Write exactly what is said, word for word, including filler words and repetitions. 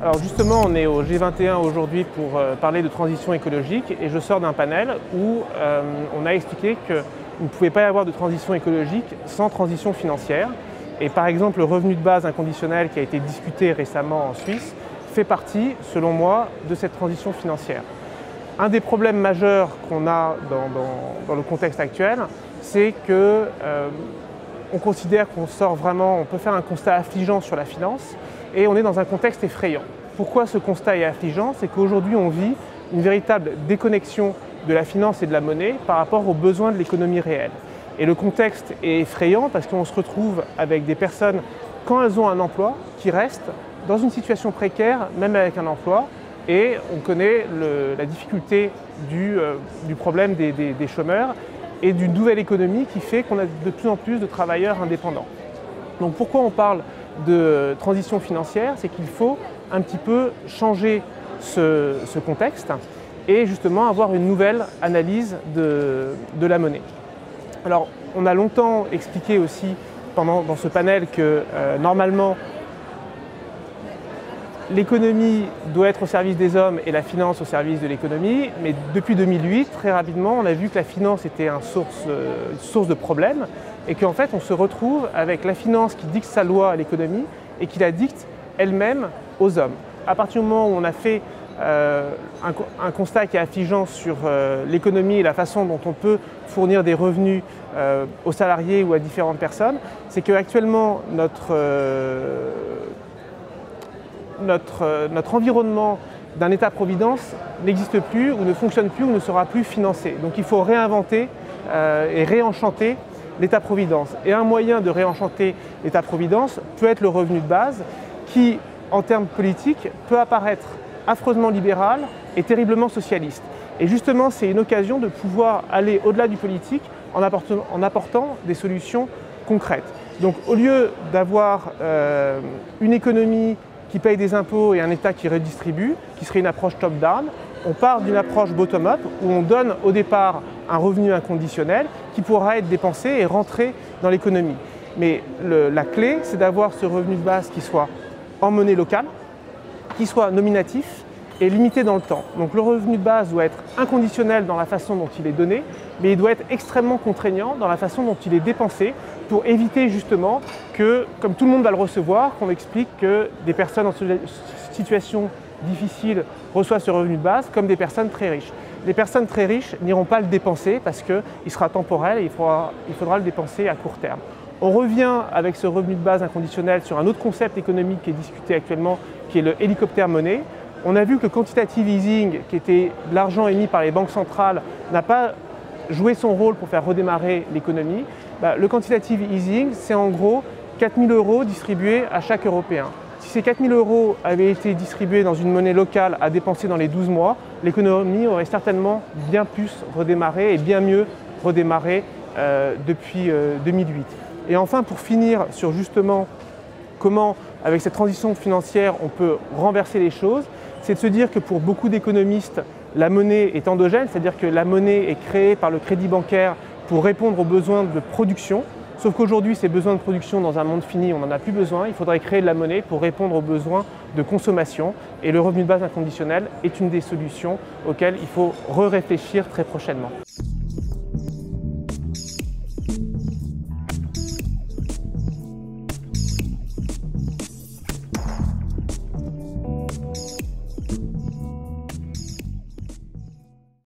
Alors justement, on est au G vingt et un aujourd'hui pour euh, parler de transition écologique et je sors d'un panel où euh, on a expliqué qu'il ne pouvait pas y avoir de transition écologique sans transition financière. Et par exemple, le revenu de base inconditionnel qui a été discuté récemment en Suisse fait partie, selon moi, de cette transition financière. Un des problèmes majeurs qu'on a dans, dans, dans le contexte actuel, c'est que euh, on considère qu'on sort vraiment, on peut faire un constat affligeant sur la finance et on est dans un contexte effrayant. Pourquoi ce constat est affligeant? C'est qu'aujourd'hui on vit une véritable déconnexion de la finance et de la monnaie par rapport aux besoins de l'économie réelle. Et le contexte est effrayant parce qu'on se retrouve avec des personnes, quand elles ont un emploi, qui restent dans une situation précaire, même avec un emploi, et on connaît le, la difficulté du, euh, du problème des, des, des chômeurs et d'une nouvelle économie qui fait qu'on a de plus en plus de travailleurs indépendants. Donc pourquoi on parle de transition financière? C'est qu'il faut un petit peu changer ce, ce contexte et justement avoir une nouvelle analyse de, de la monnaie. Alors on a longtemps expliqué aussi pendant, dans ce panel que euh, normalement l'économie doit être au service des hommes et la finance au service de l'économie, mais depuis deux mille huit, très rapidement, on a vu que la finance était une source, euh, source de problèmes et qu'en fait, on se retrouve avec la finance qui dicte sa loi à l'économie et qui la dicte elle-même aux hommes. À partir du moment où on a fait euh, un, un constat qui est affligeant sur euh, l'économie et la façon dont on peut fournir des revenus euh, aux salariés ou à différentes personnes, c'est qu'actuellement, notre euh, Notre, notre environnement d'un État-providence n'existe plus ou ne fonctionne plus ou ne sera plus financé. Donc il faut réinventer euh, et réenchanter l'État-providence. Et un moyen de réenchanter l'État-providence peut être le revenu de base qui, en termes politiques, peut apparaître affreusement libéral et terriblement socialiste. Et justement, c'est une occasion de pouvoir aller au-delà du politique en apportant, en apportant des solutions concrètes. Donc au lieu d'avoir euh, une économie qui paye des impôts et un État qui redistribue, qui serait une approche top-down, on part d'une approche bottom-up où on donne au départ un revenu inconditionnel qui pourra être dépensé et rentrer dans l'économie. Mais le, la clé, c'est d'avoir ce revenu de base qui soit en monnaie locale, qui soit nominatif et limité dans le temps. Donc le revenu de base doit être inconditionnel dans la façon dont il est donné, mais il doit être extrêmement contraignant dans la façon dont il est dépensé pour éviter justement que, comme tout le monde va le recevoir, qu'on explique que des personnes en situation difficile reçoivent ce revenu de base comme des personnes très riches. Les personnes très riches n'iront pas le dépenser parce qu'il sera temporel et il faudra, il faudra le dépenser à court terme. On revient avec ce revenu de base inconditionnel sur un autre concept économique qui est discuté actuellement, qui est le hélicoptère monnaie. On a vu que le quantitative easing, qui était de l'argent émis par les banques centrales, n'a pas joué son rôle pour faire redémarrer l'économie. Bah, le quantitative easing, c'est en gros quatre mille euros distribués à chaque Européen. Si ces quatre mille euros avaient été distribués dans une monnaie locale à dépenser dans les douze mois, l'économie aurait certainement bien plus redémarré et bien mieux redémarré euh, depuis euh, deux mille huit. Et enfin, pour finir sur justement comment, avec cette transition financière, on peut renverser les choses, c'est de se dire que pour beaucoup d'économistes, la monnaie est endogène, c'est-à-dire que la monnaie est créée par le crédit bancaire pour répondre aux besoins de production. Sauf qu'aujourd'hui, ces besoins de production dans un monde fini, on n'en a plus besoin. Il faudrait créer de la monnaie pour répondre aux besoins de consommation. Et le revenu de base inconditionnel est une des solutions auxquelles il faut re-réfléchir très prochainement.